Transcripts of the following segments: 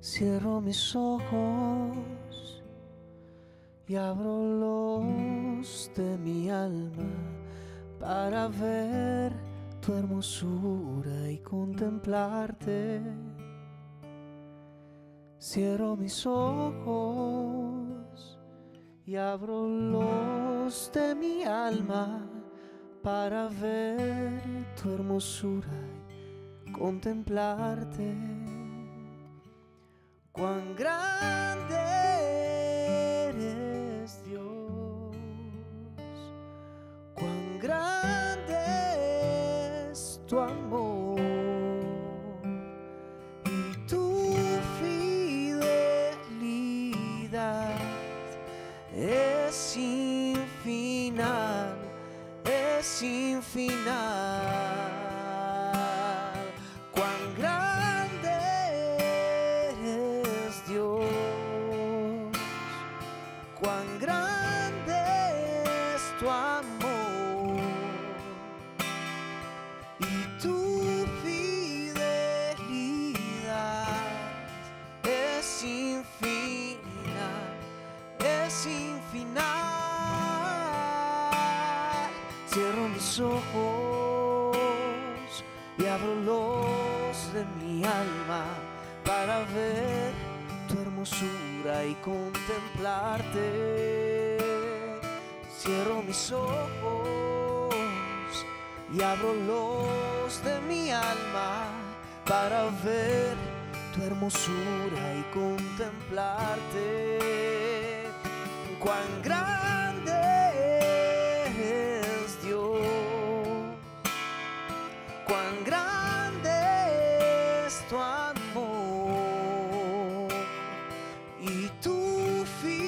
Cierro mis ojos y abro los de mi alma para ver tu hermosura y contemplarte. Cierro mis ojos y abro los de mi alma para ver tu hermosura y contemplarte. Cuán grande eres, Dios, cuán grande es tu amor y tu fidelidad es sin final, es sin final. Cuán grande eres, Dios, cuán grande es tu amor y tu fidelidad es sin final, es sin final. Cierro mis ojos y abro los de mi alma para ver tu hermosura y contemplarte. Cierro mis ojos y abro los de mi alma para ver tu hermosura y contemplarte. Cuán grande es Dios, cuán grande es tu amor y tu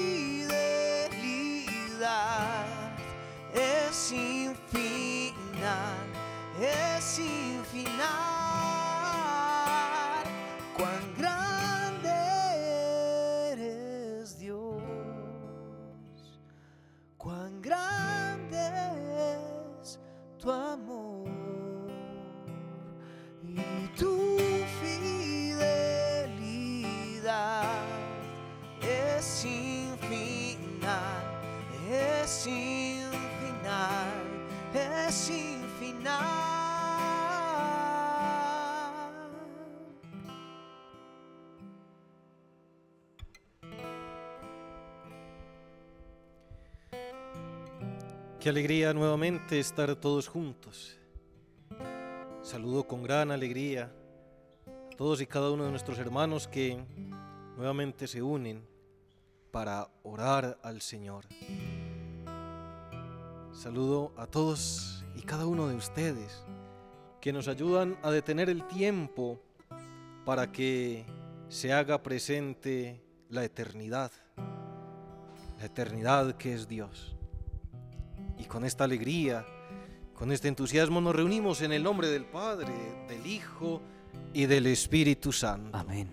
fidelidad es sin final, es sin final. Cuán grande eres, Dios, cuán grande es tu amor y tu fidelidad es sin final, es sin final, es sin final. Qué alegría nuevamente estar todos juntos. Saludo con gran alegría a todos y cada uno de nuestros hermanos que nuevamente se unen para orar al Señor. Saludo a todos y cada uno de ustedes que nos ayudan a detener el tiempo para que se haga presente la eternidad que es Dios. Y con esta alegría, con este entusiasmo nos reunimos en el nombre del Padre, del Hijo y del Espíritu Santo. Amén.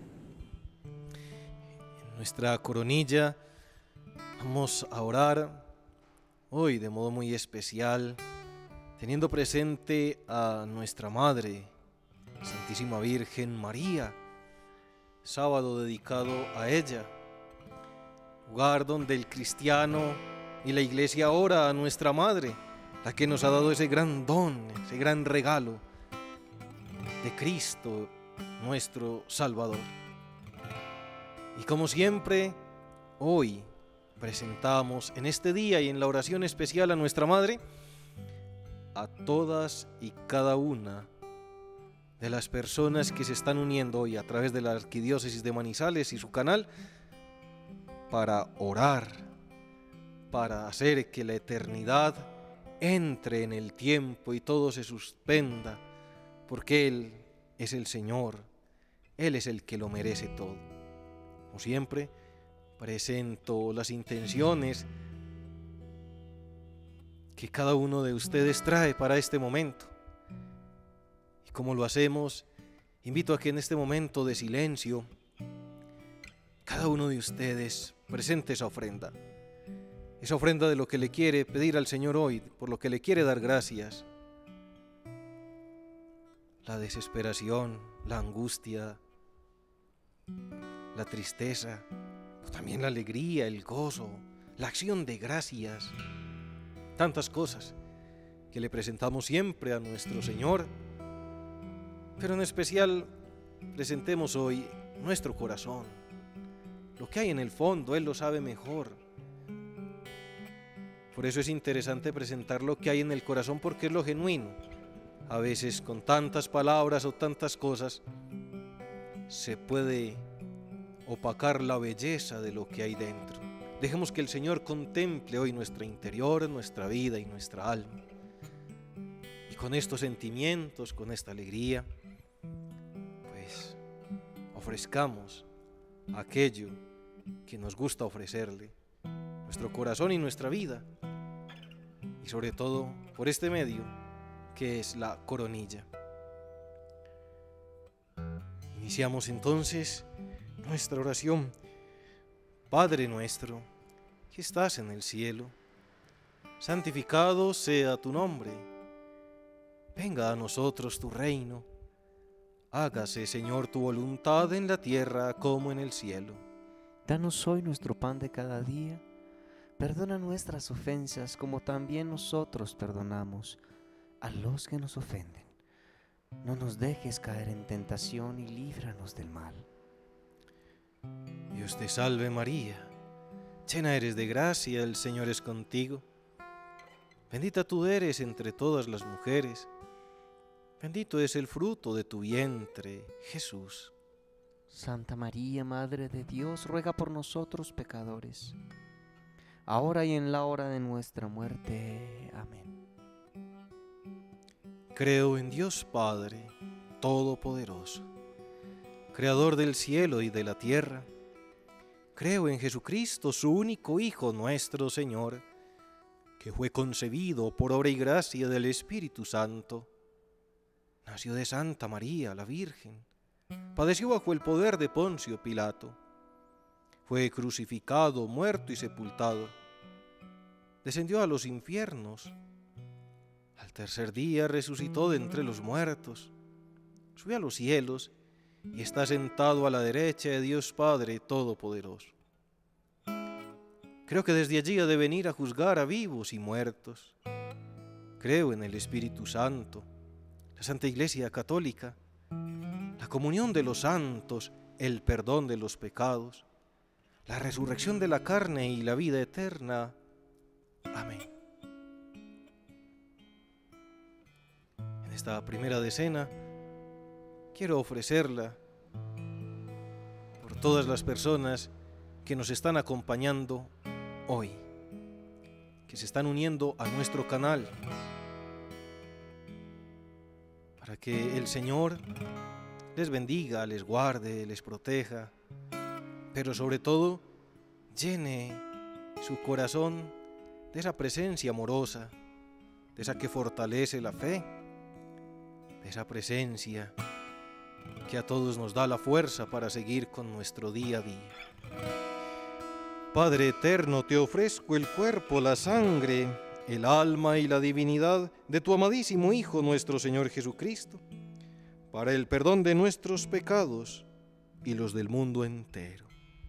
En nuestra coronilla vamos a orar hoy de modo muy especial, teniendo presente a nuestra Madre, Santísima Virgen María, sábado dedicado a ella, lugar donde el cristiano y la Iglesia ora a nuestra Madre, la que nos ha dado ese gran don, ese gran regalo de Cristo, nuestro Salvador. Y como siempre, hoy presentamos en este día y en la oración especial a nuestra Madre, a todas y cada una de las personas que se están uniendo hoy a través de la Arquidiócesis de Manizales y su canal para orar, para hacer que la eternidad entre en el tiempo y todo se suspenda, porque Él es el Señor, Él es el que lo merece todo. Como siempre, presento las intenciones que cada uno de ustedes trae para este momento. Y como lo hacemos, invito a que en este momento de silencio, cada uno de ustedes presente esa ofrenda de lo que le quiere pedir al Señor hoy, por lo que le quiere dar gracias. La desesperación, la angustia, la tristeza, pero también la alegría, el gozo, la acción de gracias, tantas cosas que le presentamos siempre a nuestro Señor, pero en especial presentemos hoy nuestro corazón, lo que hay en el fondo, Él lo sabe mejor. Por eso es interesante presentar lo que hay en el corazón, porque es lo genuino. A veces con tantas palabras o tantas cosas se puede opacar la belleza de lo que hay dentro. Dejemos que el Señor contemple hoy nuestro interior, nuestra vida y nuestra alma. Y con estos sentimientos, con esta alegría, pues ofrezcamos aquello que nos gusta ofrecerle, nuestro corazón y nuestra vida, y sobre todo por este medio que es la coronilla. Iniciamos entonces nuestra oración. Padre nuestro, que estás en el cielo, santificado sea tu nombre. Venga a nosotros tu reino. Hágase, Señor, tu voluntad en la tierra como en el cielo. Danos hoy nuestro pan de cada día. Perdona nuestras ofensas como también nosotros perdonamos a los que nos ofenden. No nos dejes caer en tentación y líbranos del mal. Dios te salve María, llena eres de gracia, el Señor es contigo. Bendita tú eres entre todas las mujeres, bendito es el fruto de tu vientre, Jesús. Santa María, Madre de Dios, ruega por nosotros pecadores, ahora y en la hora de nuestra muerte. Amén. Creo en Dios Padre Todopoderoso, Creador del cielo y de la tierra. Creo en Jesucristo, su único Hijo, nuestro Señor, que fue concebido por obra y gracia del Espíritu Santo. Nació de Santa María, la Virgen. Padeció bajo el poder de Poncio Pilato. Fue crucificado, muerto y sepultado. Descendió a los infiernos. Al tercer día resucitó de entre los muertos. Subió a los cielos y está sentado a la derecha de Dios Padre Todopoderoso. Creo que desde allí ha de venir a juzgar a vivos y muertos. Creo en el Espíritu Santo, la Santa Iglesia Católica, la comunión de los santos, el perdón de los pecados, la resurrección de la carne y la vida eterna. Amén. En esta primera decena quiero ofrecerla por todas las personas que nos están acompañando hoy, que se están uniendo a nuestro canal, para que el Señor les bendiga, les guarde, les proteja, pero sobre todo llene su corazón de esa presencia amorosa, de esa que fortalece la fe, de esa presencia que a todos nos da la fuerza para seguir con nuestro día a día. Padre eterno, te ofrezco el cuerpo, la sangre, el alma y la divinidad de tu amadísimo Hijo, nuestro Señor Jesucristo, para el perdón de nuestros pecados y los del mundo entero.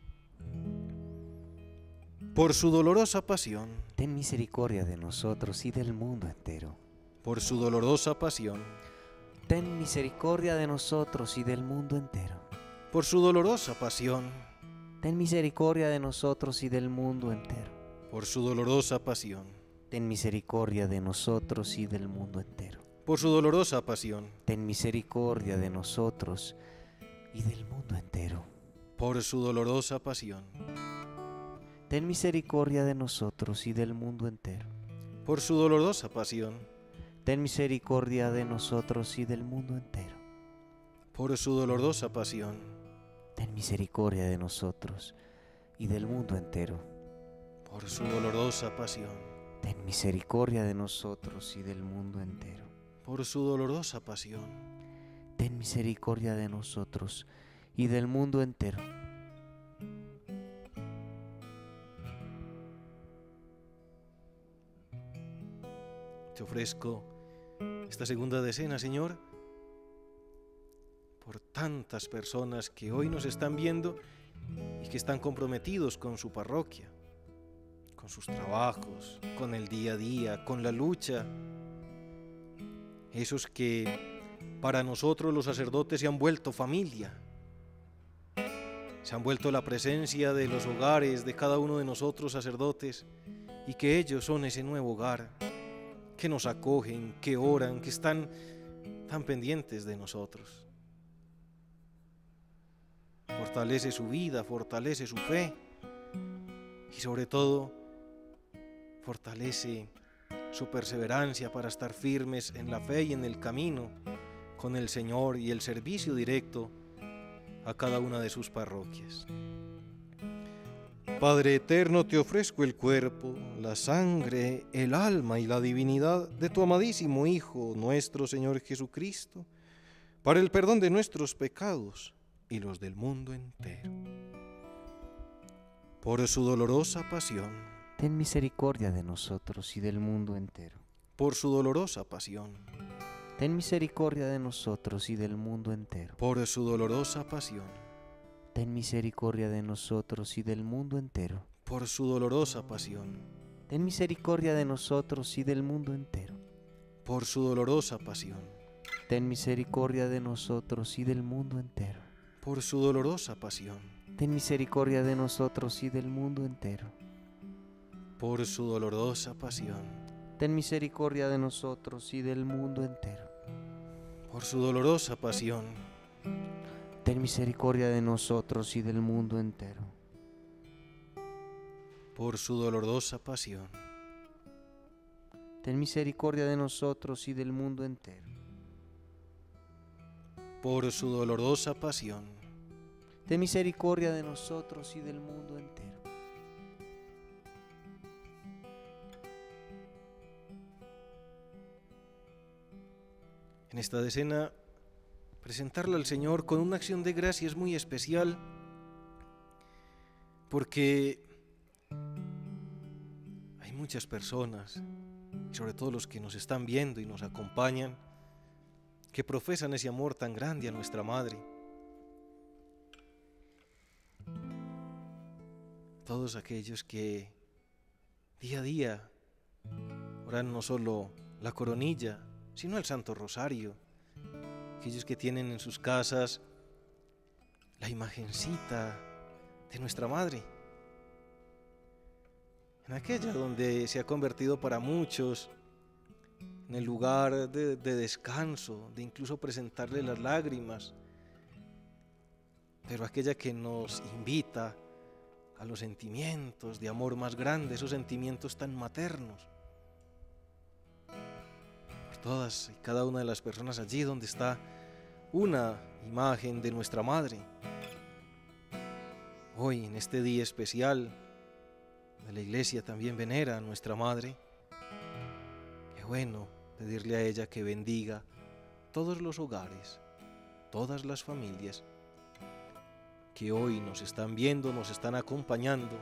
Por su dolorosa pasión, Ten misericordia de nosotros y del mundo entero. por su dolorosa pasión, Ten misericordia de nosotros y del mundo entero. por su dolorosa pasión, Ten misericordia de nosotros y del mundo entero. por su dolorosa pasión, Ten misericordia de nosotros y del mundo entero. por su dolorosa pasión, Ten misericordia de nosotros y del mundo entero. por su dolorosa pasión, Ten misericordia de nosotros y del mundo entero. por su dolorosa pasión, Ten misericordia de nosotros y del mundo entero. por su dolorosa pasión, Ten misericordia de nosotros y del mundo entero. por su dolorosa pasión, Ten misericordia de nosotros y del mundo entero. por su dolorosa pasión, Ten misericordia de nosotros y del mundo entero. te ofrezco esta segunda decena, Señor, por tantas personas que hoy nos están viendo y que están comprometidos con su parroquia, con sus trabajos, con el día a día, con la lucha. Esos que para nosotros los sacerdotes se han vuelto familia, se han vuelto la presencia de los hogares de cada uno de nosotros sacerdotes, y que ellos son ese nuevo hogar, que nos acogen, que oran, que están tan pendientes de nosotros. Fortalece su vida, fortalece su fe y sobre todo fortalece su perseverancia para estar firmes en la fe y en el camino con el Señor y el servicio directo a cada una de sus parroquias. Padre eterno, te ofrezco el cuerpo, la sangre, el alma y la divinidad de tu amadísimo Hijo, nuestro Señor Jesucristo, para el perdón de nuestros pecados y los del mundo entero. Por su dolorosa pasión, ten misericordia de nosotros y del mundo entero. por su dolorosa pasión, Ten misericordia de nosotros y del mundo entero. por su dolorosa pasión, Ten misericordia de nosotros y del mundo entero. por su dolorosa pasión, Ten misericordia de nosotros y del mundo entero. por su dolorosa pasión, Ten misericordia de nosotros y del mundo entero. por su dolorosa pasión, Ten misericordia de nosotros y del mundo entero. por su dolorosa pasión, Ten misericordia de nosotros y del mundo entero. por su dolorosa pasión, Ten misericordia de nosotros y del mundo entero. por su dolorosa pasión, Ten misericordia de nosotros y del mundo entero. por su dolorosa pasión, Ten misericordia de nosotros y del mundo entero. En esta decena, presentarla al Señor con una acción de gracias muy especial, porque hay muchas personas, y sobre todo los que nos están viendo y nos acompañan, que profesan ese amor tan grande a nuestra Madre. Todos aquellos que día a día oran no solo la coronilla, sino el Santo Rosario, aquellos que tienen en sus casas la imagencita de nuestra Madre, en aquella donde se ha convertido para muchos en el lugar de descanso, de incluso presentarle las lágrimas, pero aquella que nos invita a los sentimientos de amor más grandes, esos sentimientos tan maternos. Por todas y cada una de las personas allí donde está una imagen de nuestra Madre. Hoy, en este día especial de la Iglesia, también venera a nuestra Madre. Qué bueno pedirle a ella que bendiga todos los hogares, todas las familias que hoy nos están viendo, nos están acompañando,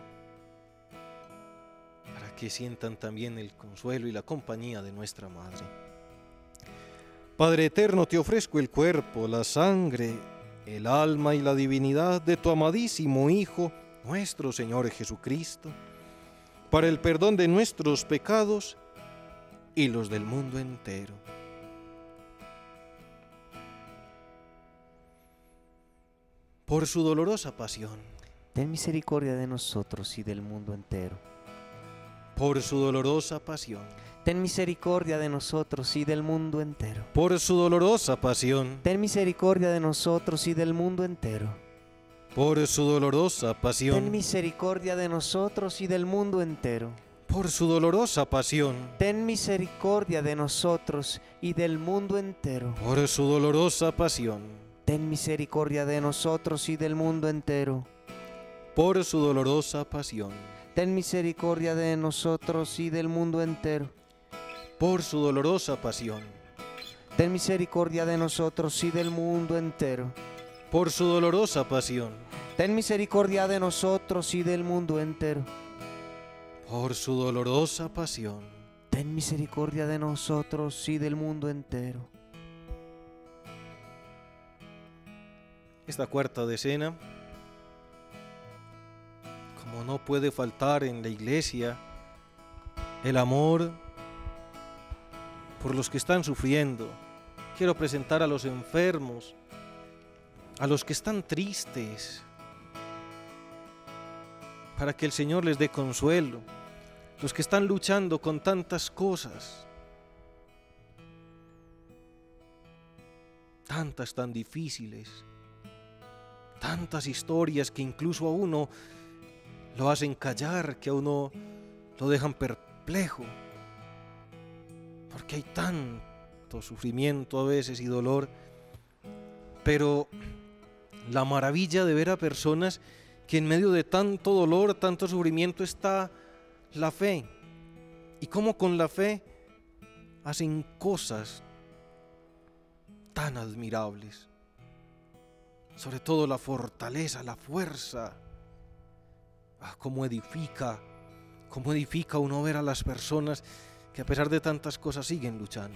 para que sientan también el consuelo y la compañía de nuestra Madre. Padre eterno, te ofrezco el cuerpo, la sangre, el alma y la divinidad de tu amadísimo Hijo, nuestro Señor Jesucristo, para el perdón de nuestros pecados y los del mundo entero. Por su dolorosa pasión, Ten misericordia de nosotros y del mundo entero. por su dolorosa pasión, Ten misericordia de nosotros y del mundo entero. por su dolorosa pasión, Ten misericordia de nosotros y del mundo entero. por su dolorosa Ten pasión, misericordia de nosotros y del mundo entero. por su dolorosa pasión, Ten misericordia de nosotros y del mundo entero. por su dolorosa pasión, Ten misericordia de nosotros y del mundo entero. por su dolorosa pasión, Ten misericordia de nosotros y del mundo entero. por su dolorosa pasión, Ten misericordia de nosotros y del mundo entero. por su dolorosa pasión, Ten misericordia de nosotros y del mundo entero. por su dolorosa pasión, Ten misericordia de nosotros y del mundo entero. Esta cuarta decena no puede faltar en la iglesia el amor por los que están sufriendo. Quiero presentar a los enfermos, a los que están tristes, para que el Señor les dé consuelo, los que están luchando con tantas cosas, tantas tan difíciles, tantas historias que incluso a uno lo hacen callar, que a uno lo dejan perplejo, porque hay tanto sufrimiento a veces y dolor, pero la maravilla de ver a personas que en medio de tanto dolor, tanto sufrimiento está la fe, y cómo con la fe hacen cosas tan admirables, sobre todo la fortaleza, la fuerza. Cómo edifica uno ver a las personas que a pesar de tantas cosas siguen luchando.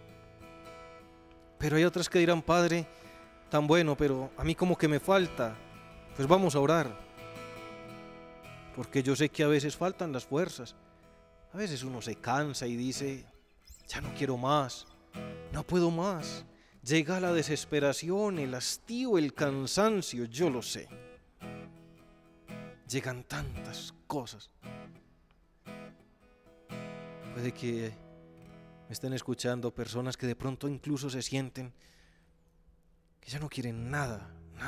Pero hay otras que dirán: Padre, tan bueno, pero a mí como que me falta. Pues vamos a orar, porque yo sé que a veces faltan las fuerzas. A veces uno se cansa y dice: ya no quiero más, no puedo más. Llega la desesperación, el hastío, el cansancio, yo lo sé. Llegan tantas cosas. Puede que me estén escuchando personas que de pronto incluso se sienten que ya no quieren nada,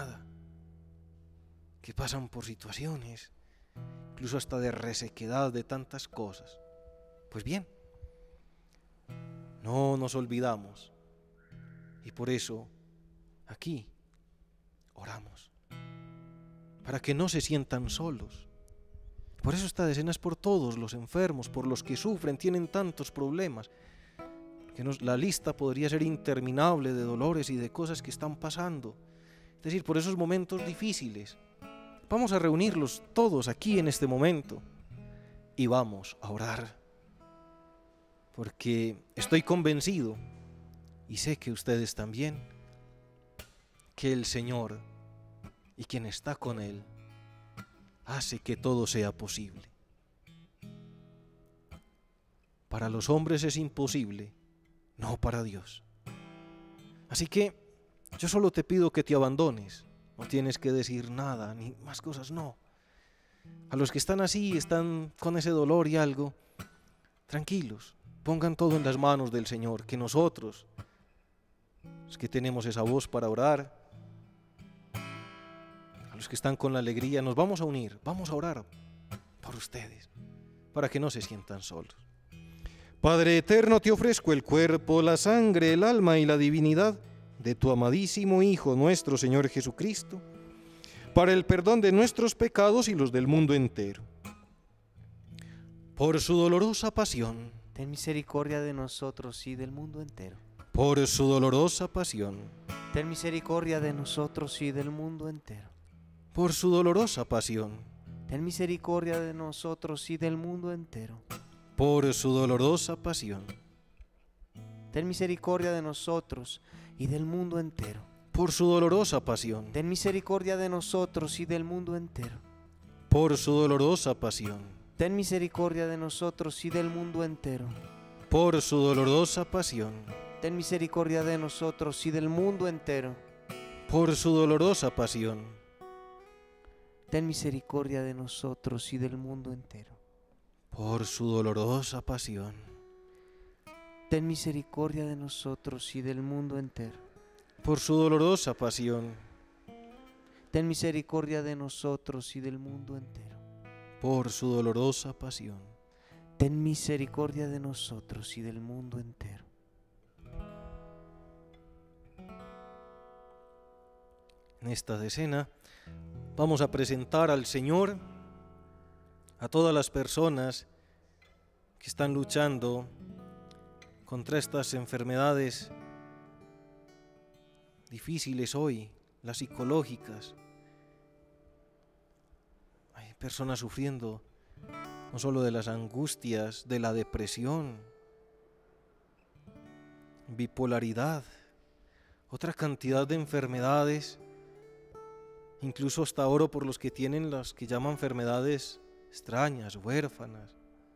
que pasan por situaciones, incluso hasta de resequedad, de tantas cosas. Pues bien, no nos olvidamos, y por eso aquí oramos, para que no se sientan solos. Por eso esta decena es por todos los enfermos, por los que sufren, tienen tantos problemas, que la lista podría ser interminable de dolores y de cosas que están pasando. Es decir, por esos momentos difíciles. Vamos a reunirlos todos aquí en este momento y vamos a orar, porque estoy convencido, y sé que ustedes también, que el Señor y quien está con Él hace que todo sea posible. Para los hombres es imposible, no para Dios. Así que yo solo te pido que te abandones. No tienes que decir nada, ni más cosas, no. A los que están así, están con ese dolor y algo, tranquilos, pongan todo en las manos del Señor, que nosotros, los que tenemos esa voz para orar, a los que están con la alegría, nos vamos a unir, vamos a orar por ustedes, para que no se sientan solos. Padre eterno, te ofrezco el cuerpo, la sangre, el alma y la divinidad de tu amadísimo Hijo, nuestro Señor Jesucristo, para el perdón de nuestros pecados y los del mundo entero. Por su dolorosa pasión, ten misericordia de nosotros y del mundo entero. Por su dolorosa pasión, ten misericordia de nosotros y del mundo entero. Por su dolorosa pasión, ten misericordia de nosotros y del mundo entero. Por su dolorosa pasión, ten misericordia de nosotros y del mundo entero. Por su dolorosa pasión, ten misericordia de nosotros y del mundo entero. Por su dolorosa pasión, ten misericordia de nosotros y del mundo entero. Por su dolorosa pasión, ten misericordia de nosotros y del mundo entero. Por su dolorosa pasión, ten misericordia de nosotros y del mundo entero. Por su dolorosa pasión, ten misericordia de nosotros y del mundo entero. Por su dolorosa pasión, ten misericordia de nosotros y del mundo entero. Por su dolorosa pasión, ten misericordia de nosotros y del mundo entero. En esta decena vamos a presentar al Señor a todas las personas que están luchando contra estas enfermedades difíciles hoy, las psicológicas. Hay personas sufriendo no solo de las angustias, de la depresión, bipolaridad, otra cantidad de enfermedades. Incluso hasta oro por los que tienen las que llaman enfermedades extrañas, huérfanas.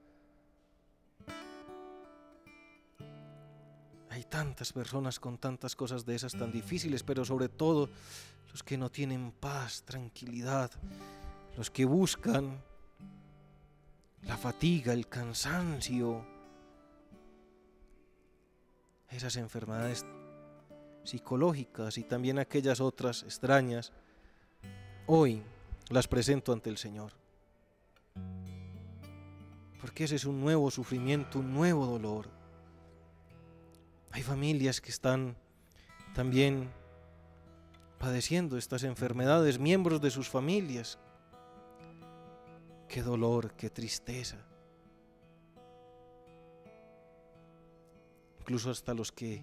Hay tantas personas con tantas cosas de esas tan difíciles, pero sobre todo los que no tienen paz, tranquilidad, los que buscan la fatiga, el cansancio, esas enfermedades psicológicas y también aquellas otras extrañas, hoy las presento ante el Señor. Porque ese es un nuevo sufrimiento, un nuevo dolor. Hay familias que están también padeciendo estas enfermedades, miembros de sus familias. Qué dolor, qué tristeza. Incluso hasta los que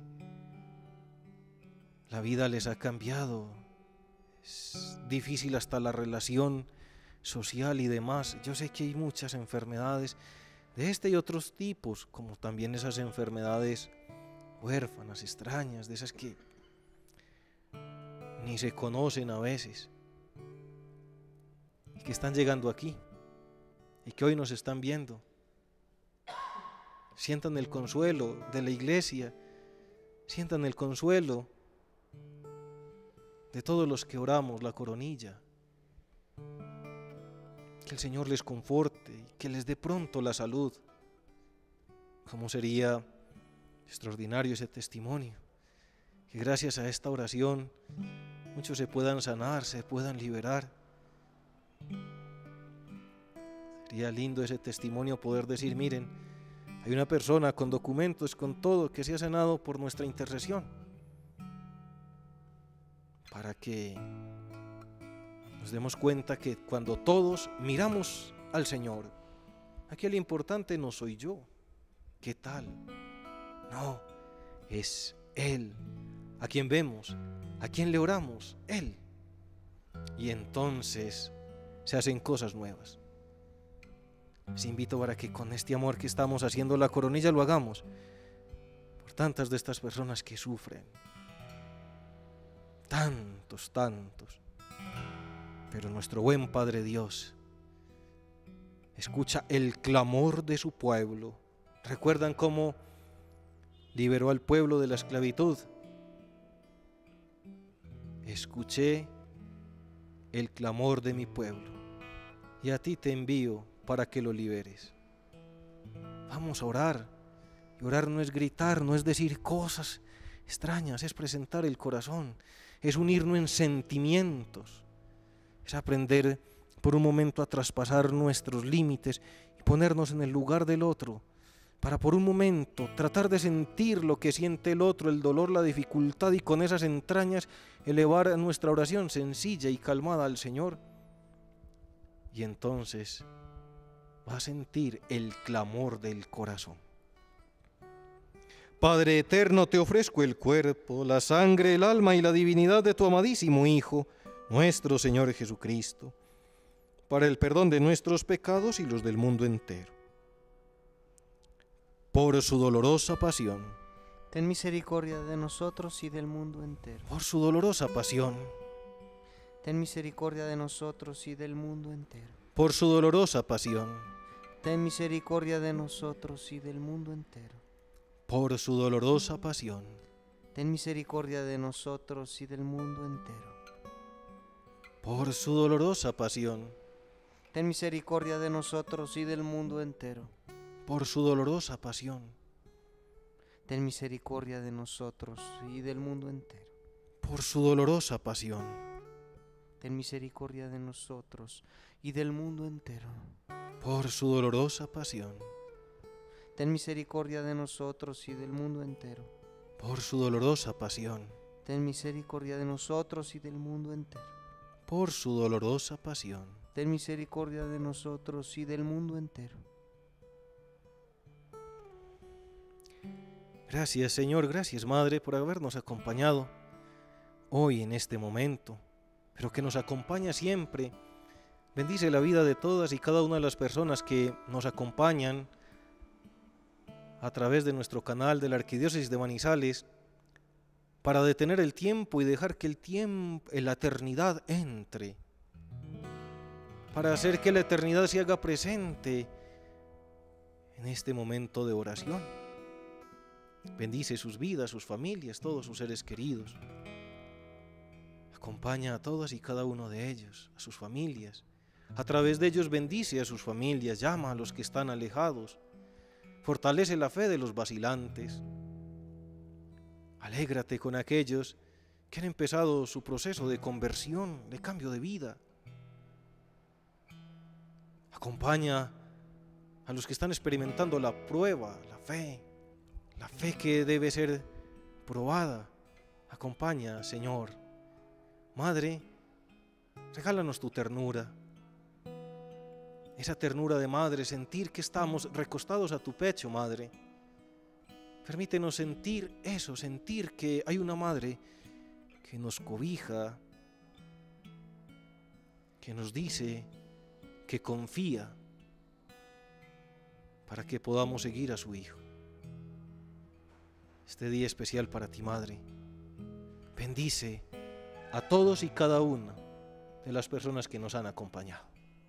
la vida les ha cambiado. Es difícil hasta la relación social y demás. Yo sé que hay muchas enfermedades de este y otros tipos, como también esas enfermedades huérfanas, extrañas, de esas que ni se conocen a veces y que están llegando aquí y que hoy nos están viendo. Sientan el consuelo de la iglesia, sientan el consuelo de todos los que oramos la coronilla. Que el Señor les conforte y que les dé pronto la salud. ¿Cómo sería extraordinario ese testimonio? Que gracias a esta oración muchos se puedan sanar, se puedan liberar. Sería lindo ese testimonio poder decir, miren, hay una persona con documentos, con todo, que se ha sanado por nuestra intercesión. Para que nos demos cuenta que cuando todos miramos al Señor, aquí el importante no soy yo, ¿qué tal? No, es Él, a quien vemos, a quien le oramos, Él. Y entonces se hacen cosas nuevas. Les invito para que con este amor que estamos haciendo la coronilla lo hagamos por tantas de estas personas que sufren. Tantos. Pero nuestro buen Padre Dios escucha el clamor de su pueblo. ¿Recuerdan cómo liberó al pueblo de la esclavitud? Escuché el clamor de mi pueblo y a ti te envío para que lo liberes. Vamos a orar. Y orar no es gritar, no es decir cosas extrañas, es presentar el corazón, es unirnos en sentimientos, es aprender por un momento a traspasar nuestros límites y ponernos en el lugar del otro, para por un momento tratar de sentir lo que siente el otro, el dolor, la dificultad, y con esas entrañas elevar nuestra oración sencilla y calmada al Señor. Y entonces va a sentir el clamor del corazón. Padre eterno, te ofrezco el cuerpo, la sangre, el alma y la divinidad de tu amadísimo Hijo, nuestro Señor Jesucristo, para el perdón de nuestros pecados y los del mundo entero. Por su dolorosa pasión. Ten misericordia de nosotros y del mundo entero. Por su dolorosa pasión. Ten misericordia de nosotros y del mundo entero. Por su dolorosa pasión. Ten misericordia de nosotros y del mundo entero. Por su dolorosa pasión. Ten misericordia de nosotros y del mundo entero. Por su dolorosa pasión. Ten misericordia de nosotros y del mundo entero. Por su dolorosa pasión. Ten misericordia de nosotros y del mundo entero. Por su dolorosa pasión. Ten misericordia de nosotros y del mundo entero. Por su dolorosa pasión. Ten misericordia de nosotros y del mundo entero. Por su dolorosa pasión. Ten misericordia de nosotros y del mundo entero. Por su dolorosa pasión. Ten misericordia de nosotros y del mundo entero. Gracias, Señor, gracias, Madre, por habernos acompañado hoy en este momento, pero que nos acompaña siempre. Bendice la vida de todas y cada una de las personas que nos acompañan a través de nuestro canal de la Arquidiócesis de Manizales, para detener el tiempo y dejar que el tiempo, la eternidad entre para hacer que la eternidad se haga presente en este momento de oración. Bendice sus vidas, sus familias, todos sus seres queridos. Acompaña a todos y cada uno de ellos, a sus familias. A través de ellos bendice a sus familias, llama a los que están alejados. Fortalece la fe de los vacilantes. Alégrate con aquellos que han empezado su proceso de conversión, de cambio de vida. Acompaña a los que están experimentando la prueba, la fe que debe ser probada. Acompaña, Señor. Madre, regálanos tu ternura. Esa ternura de madre, sentir que estamos recostados a tu pecho, Madre. Permítenos sentir eso, sentir que hay una madre que nos cobija, que nos dice que confía para que podamos seguir a su Hijo. Este día especial para ti, Madre. Bendice a todos y cada una de las personas que nos han acompañado.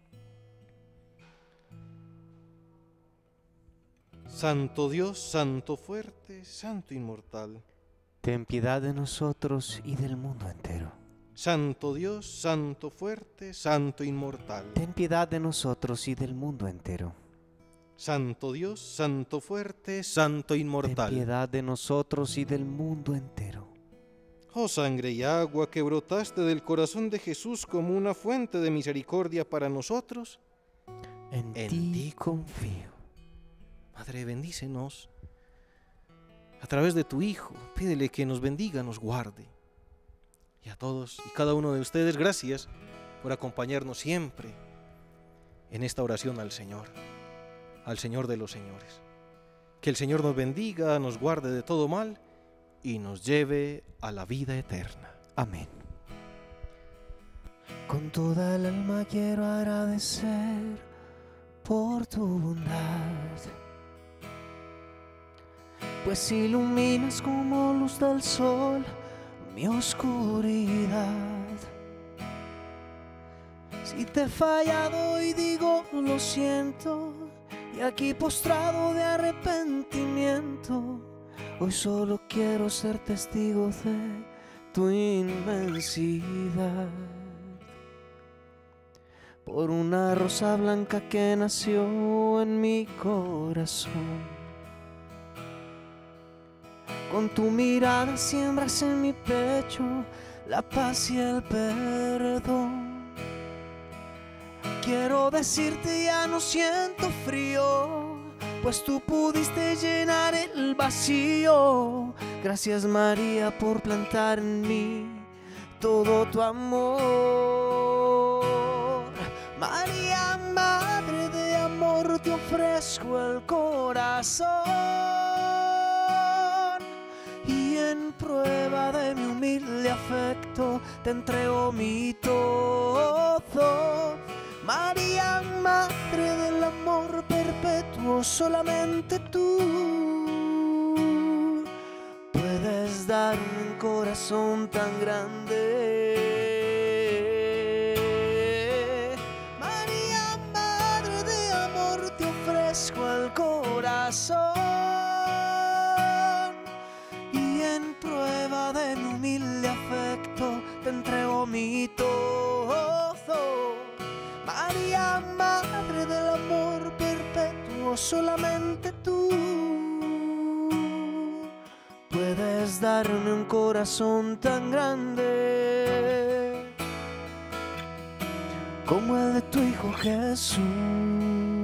Santo Dios, Santo fuerte, Santo inmortal. Ten piedad de nosotros y del mundo entero. Santo Dios, Santo fuerte, Santo inmortal. Ten piedad de nosotros y del mundo entero. Santo Dios, Santo fuerte, Santo inmortal. Ten piedad de nosotros y del mundo entero. Oh sangre y agua que brotaste del corazón de Jesús como una fuente de misericordia para nosotros, En ti confío. Madre, bendícenos a través de tu Hijo. Pídele que nos bendiga, nos guarde. Y a todos y cada uno de ustedes, gracias por acompañarnos siempre en esta oración al Señor de los señores. Que el Señor nos bendiga, nos guarde de todo mal y nos lleve a la vida eterna. Amén. Con toda el alma quiero agradecer por tu bondad, pues iluminas como luz del sol mi oscuridad. Si te he fallado y digo lo siento, y aquí postrado de arrepentimiento, hoy solo quiero ser testigo de tu inmensidad. Por una rosa blanca que nació en mi corazón, con tu mirada siembras en mi pecho la paz y el perdón. Quiero decirte ya no siento frío, pues tú pudiste llenar el vacío. Gracias, María, por plantar en mí todo tu amor. María, Madre de amor, te ofrezco el corazón, y en prueba de mi humilde afecto te entrego mi todo. María, Madre del amor perpetuo, solamente tú puedes darme un corazón tan grande. María, Madre de amor, te ofrezco el corazón, y en prueba de mi humilde afecto te entrego mi todo. María, Madre del amor perpetuo, solamente tú puedes darme un corazón tan grande como el de tu Hijo Jesús.